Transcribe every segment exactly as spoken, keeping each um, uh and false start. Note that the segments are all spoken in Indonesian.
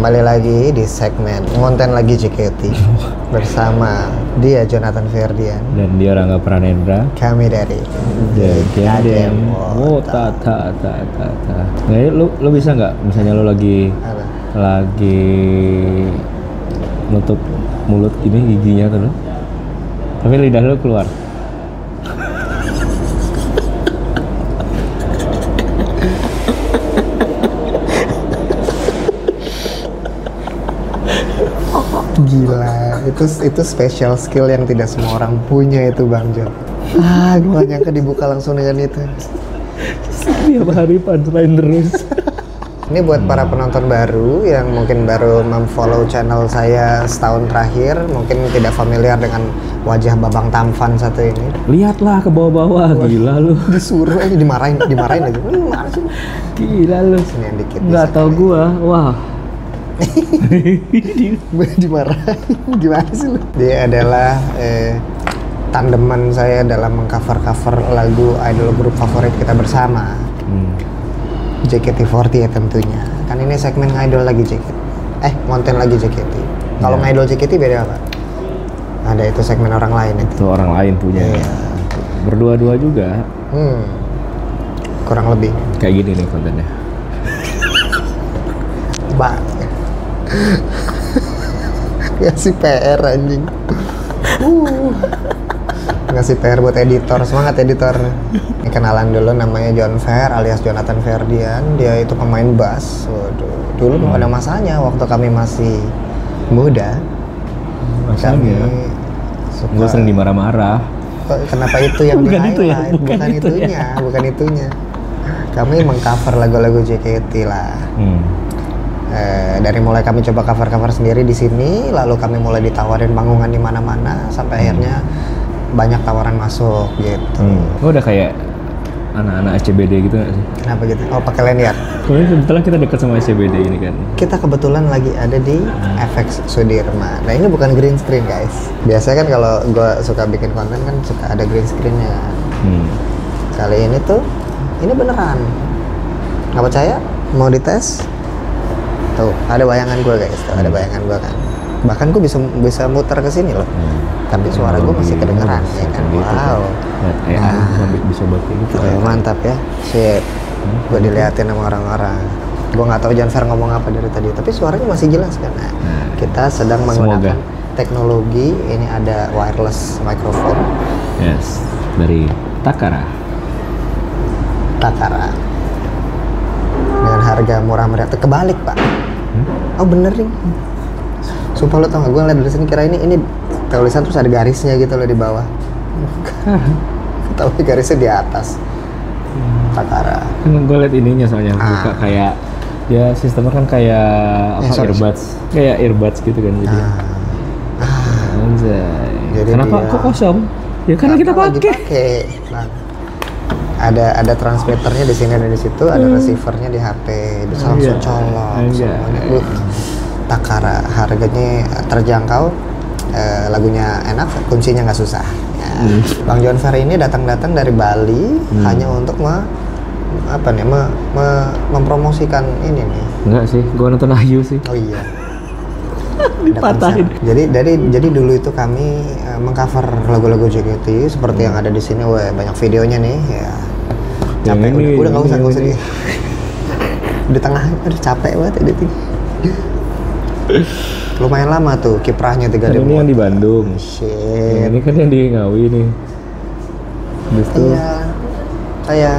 Kembali lagi di segmen Ngonten Lagi J K T bersama dia Jonathan Ferdian dan dia Rangga Pranendra. Kami dari J K T. Oh, ta ta ta ta ta. Nah, lu lu bisa nggak misalnya lu lagi Apa? lagi nutup mulut gini giginya tuh, tapi lidah lu keluar. Gila, itu itu special skill yang tidak semua orang punya itu Bang Jo. Ah, gue gak nyangka dibuka langsung dengan itu. Setiap hari punchline terus. Ini buat para penonton baru yang mungkin baru memfollow channel saya setahun terakhir, mungkin tidak familiar dengan wajah Babang Tampan satu ini. Lihatlah ke bawah-bawah, gila lu. Disuruh aja dimarahin, dimarahin aja. Hmm, mana sih? Gila lu. Sini yang dikit. Nggak bisa tahu kali. gua, wah. Dimarahin gimana sih lu? Dia adalah eh, tandeman saya dalam mengcover-cover lagu idol grup favorit kita bersama, Hmm. J K T empat puluh delapan tentunya. Kan ini segmen idol lagi J K T. Eh, konten lagi J K T. Kalau Ya. ngidol J K T beda apa? Ada itu segmen orang lain itu. Itu orang lain punya. Iya. Berdua-dua juga. Hmm. Kurang lebih. Kayak gini nih kontennya. Bang. Ngasih P R anjing. Uh. Ngasih P R buat editor. Semangat editor. Ini kenalan dulu, namanya John Fer alias Jonathan Ferdian. Dia itu pemain bass. Waduh. Dulu hmm. ada masanya waktu kami masih muda. Kami suka. Gue sering dimarah-marah. Kenapa itu yang di Bukan itu ya, highlight? bukan Bukan itu itunya, ya. bukan itunya. Kami mengcover lagu-lagu J K T lah. Hmm. Eh, dari mulai kami coba cover-cover sendiri di sini, lalu kami mulai ditawarin panggungan di mana-mana, sampai hmm. akhirnya banyak tawaran masuk gitu. Hmm. Lo udah kayak anak-anak S C B D gitu nggak sih? Kenapa gitu? Oh, pakai lanyard. Soalnya kebetulan kita dekat sama S C B D ini kan. Kita kebetulan lagi ada di F X Sudirman. Nah, ini bukan green screen guys. Biasanya kan kalau gue suka bikin konten kan suka ada green screennya. Hmm. Kali ini tuh, ini beneran. Nggak percaya? Mau dites? Tuh, ada bayangan gue guys, tuh, ada bayangan gue kan. Bahkan gue bisa bisa muter ke sini loh. Hmm. Tapi suara gue masih kedengeran, ya kan? Gitu, Wow. Kan. Eh, Ah. bisa bisa buat kayak gitu. Oke, mantap ya. Sip. Gue diliatin sama orang-orang. Gue nggak tahu John Fer ngomong apa dari tadi, tapi suaranya masih jelas kan. Nah, Nah, kita sedang semoga. menggunakan teknologi. Ini ada wireless microphone Yes, dari Takara. Takara dengan harga murah meriah. Tuh, kebalik pak. Hmm? Oh bener nih. Sumpah lo tau gak, gue ngeliat dari sini kira ini ini tulisan terus ada garisnya gitu loh di bawah. Tapi garisnya di atas. Takara. Kan gue liat ininya soalnya Ah. buka kayak ya sistemnya kan kayak apa Eh, sorry, earbuds, kayak earbuds gitu kan jadi. Ah. Ah. Anjay. Jadi Kenapa dia- kok kosong? Ya karena kita Karena lagi pakai. pakai. Nah, ada ada transmitternya di sini dan di situ, ada receivernya di H P, bisa Oh, langsung iya. colok Iya. semuanya. Uh, Takara, harganya terjangkau, eh, lagunya enak, kuncinya nggak susah. Ya. Hmm. Bang John Fer ini datang-datang dari Bali Hmm. hanya untuk me, apa nih, me, me- mempromosikan ini nih. Enggak sih, gua nonton Ayu sih. Oh iya. Ada Dipatahin. konser. Jadi dari jadi dulu itu kami uh, mengcover lagu-lagu J K T seperti yang ada di sini. Wah, banyak videonya nih. Ya. Yang Capek ini, udah, udah nggak usah yang nggak usah ini. di. Di tengah udah capek banget editing. Lumayan lama tuh kiprahnya tiga Kan ribu. ini yang di Bandung. Shit. Yang ini kan yang di Ngawi nih. Habis itu Iya. Saya.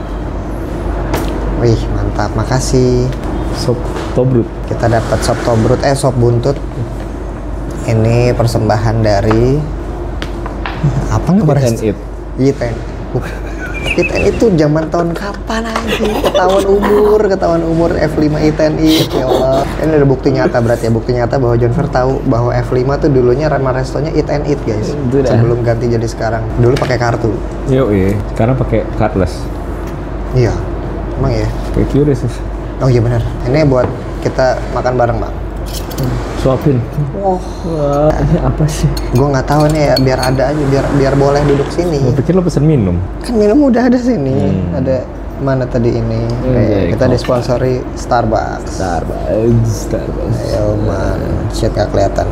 Wih, mantap. Makasih. sop tobrut. Kita dapat sop tobrut, eh sop buntut. Ini persembahan dari apa nggak And it. Iya ten. I T N itu zaman tahun kapan aja? Ketahuan umur, ketahuan umur F lima I T N I. Ya Allah. Ini ada bukti nyata berarti ya, bukti nyata bahwa John Fer tahu bahwa F lima tuh dulunya nama restonya I T N I guys. Itu dah. Sebelum ganti jadi sekarang. Dulu pakai kartu. Yo, iya. Sekarang pakai cardless. Iya. Emang ya? Kayak curious. Oh iya benar. Ini buat kita makan bareng, Bang. Suapin. Oh, Wah, ini apa sih? gue nggak tahu nih ya, biar ada aja, biar biar boleh duduk sini. Gue pikir lo pesen minum. Kan minum udah ada sini, Hmm. ada mana tadi ini? Eh, kita disponsori Starbucks. Starbucks, Starbucks. Ayo man, shit gak kelihatan.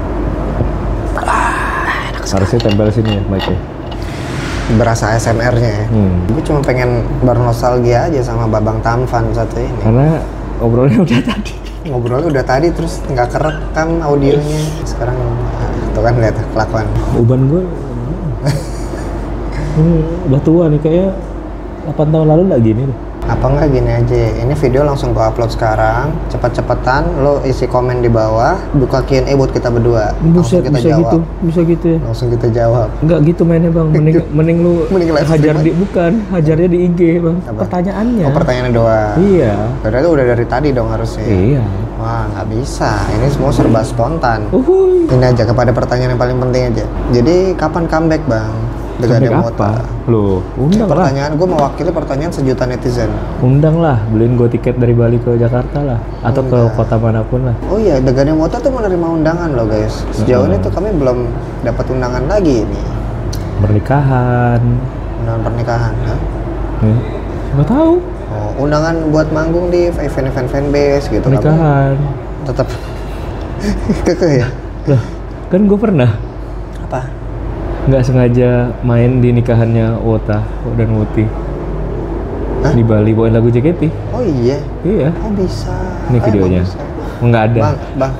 Harusnya tempel sini ya, mic-nya. Berasa A S M R-nya ya. Hmm. Gue cuma pengen bernostalgia aja sama Babang Tampan satu ini. Karena ngobrolnya udah tadi. Ngobrolnya udah tadi terus nggak kerekam audionya. Sekarang tuh kan lihat kelakuan. Uban gue ini udah tua nih, kayak delapan tahun lalu lagi nih. Apa enggak gini aja, ini video langsung gua upload sekarang, cepet-cepetan lo isi komen di bawah, buka Q and A buat kita berdua. Buset, kita bisa jawab. gitu, bisa gitu ya. Langsung kita jawab. Enggak gitu mainnya bang, mending, mending lu Mending live hajar stream di, bukan, hajarnya di I G bang. Apa? Pertanyaannya. Oh pertanyaannya doang. Iya. Berarti udah dari tadi dong harusnya. Iya. Wah nggak bisa, ini semua serba spontan. Uhuy. Ini aja kepada pertanyaan yang paling penting aja. Jadi kapan comeback bang? Dengan Comeback apa? Loh, undang lah. Pertanyaan gue mewakili pertanyaan sejuta netizen. Undang lah, beliin gue tiket dari Bali ke Jakarta lah, atau Undang. ke kota manapun lah. Oh iya, Degane Mota tuh menerima undangan loh guys. Sejauh ini tuh kami belum dapat undangan lagi ini. Pernikahan. Undangan pernikahan, ha? Nih, nggak tahu. Oh, undangan buat manggung di event-event fanbase gitu. Pernikahan. Kamu tetap kekeh ya? Lah, kan gue pernah Apa? nggak sengaja main di nikahannya Wota dan Wuti. Hah? Di Bali bawain lagu J K T. Oh iya? Iya. Oh bisa. Ini Oh, videonya. emang bisa. Oh, nggak ada. Bang, bang.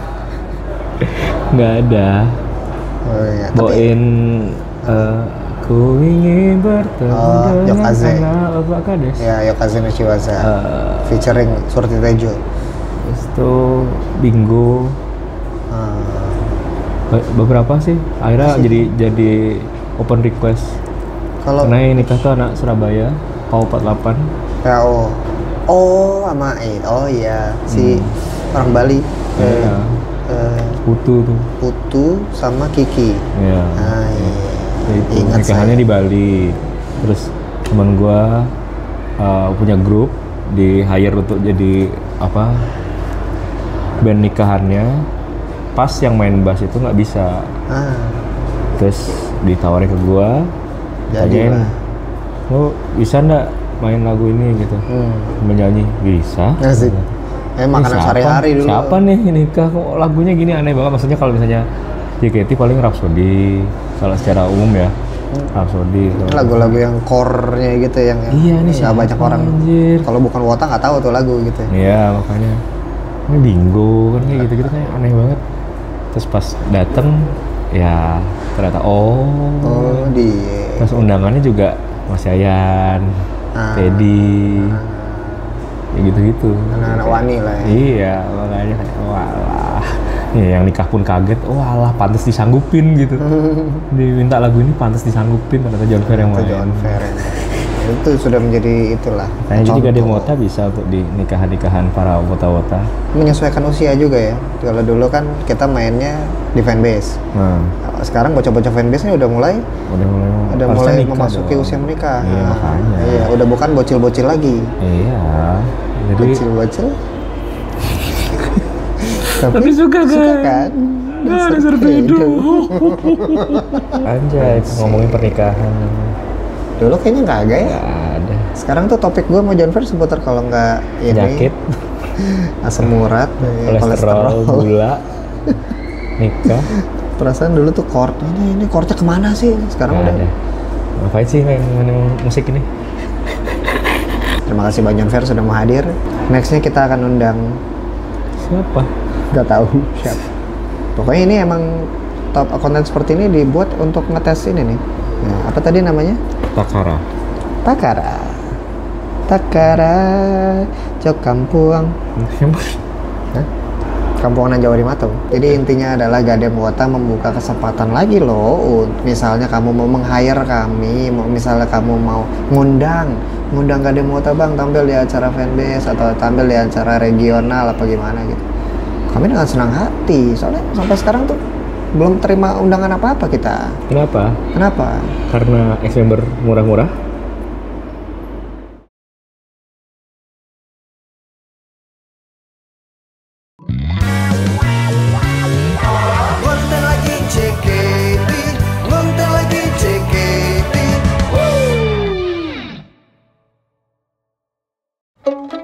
Nggak ada. Oh iya. Tapi Bawain eh, ku ingin bertemu Oh, dengan Yokaze. anak Bapak Kades. ya Yokaze no Shiwaza Eh, featuring Surti Tejo. Terus itu Bingo. Hmm. Be- beberapa sih akhirnya Masih. jadi jadi open request. Kalau Karena yang nikah tuh anak Surabaya, P A U empat puluh delapan. P A O. Oh, sama eh, oh iya si orang Bali. Eh, Iya. eh, Putu tuh. Putu sama Kiki. Iya. Ah iya. Ya itu Ingat nikahannya saya. di Bali. Terus teman gua uh, punya grup di hire untuk jadi apa band nikahannya. Pas yang main bass itu nggak bisa. Ah, Terus ditawarin ke gua, jadi tanyain, lah. lo bisa nggak main lagu ini gitu, Hmm. menyanyi? Bisa. Asik. Eh makanan siapa? sehari-hari dulu. Siapa nih nikah kok lagunya gini, aneh banget. Maksudnya kalau misalnya J K T paling Rhapsody, kalau secara umum ya Rhapsody. Ini lagu-lagu yang core-nya gitu yang Iya, nih nggak siapa, banyak orang. anjir. Kalau bukan Wota nggak tahu tuh lagu gitu. Iya makanya ini Bingo kan kayak gitu-gitu kayak aneh banget. Terus pas dateng ya ternyata oh, Oh, dia. terus undangannya juga Mas Yayan, Ah. Teddy, ya gitu-gitu. Anak-anak wani lah ya. Iya makanya kayak walah, ya, yang nikah pun kaget, walah pantas disanggupin gitu. Diminta lagu ini pantas disanggupin, ternyata John Fair yang Itu main. John Fair. Itu sudah menjadi itulah. Kayaknya jadi contoh. Gade Mota bisa untuk di nikahan-nikahan para wota-wota. Menyesuaikan usia juga ya. Kalau dulu kan kita mainnya di fanbase. Nah, Sekarang bocah-bocah fanbase ini udah mulai udah mulai udah harusnya mulai nikah memasuki dong. usia menikah. Iya Nah, makanya. Iya, udah bukan bocil-bocil lagi. Iya. Jadi Bocil-bocil. tapi suka kan? Suka kan? Nah, dasar pedo. Anjay, ngomongin pernikahan. Dulu kayaknya nggak ada ya. Nggak ada. Sekarang tuh topik gue sama John Fair seputar kalau nggak ini Penyakit, asam urat, eh, kolesterol, gula, nikah. Perasaan dulu tuh chord ini ini chordnya kemana sih? Sekarang Nggak udah. ada. Ngapain sih main, main musik ini? Terima kasih Bang John Fair sudah mau hadir. Nextnya kita akan undang Siapa? nggak tahu siapa. Pokoknya ini emang top konten seperti ini dibuat untuk ngetes ini nih. Nah, apa tadi namanya? Takara. Takara. Takara Jok Kampuang. Hah? Kampungan Jawa di Matung. Jadi intinya adalah Gade Mota membuka kesempatan lagi loh. Misalnya kamu mau meng-hire kami, mau misalnya kamu mau ngundang, ngundang Gade Mota bang tampil di acara fanbase atau tampil di acara regional apa gimana gitu. Kami dengan senang hati. Soalnya sampai sekarang tuh belum terima undangan apa-apa kita. Kenapa? Kenapa? Karena ex-member murah-murah? Bye.